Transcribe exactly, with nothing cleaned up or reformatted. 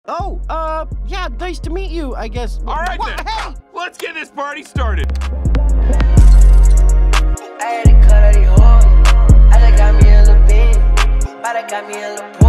Oh, uh, yeah, nice to meet you, I guess. All right, What? then. Hey! Let's get this party started. I had to cut all these hoes. I just got me a little bit. I just got me a little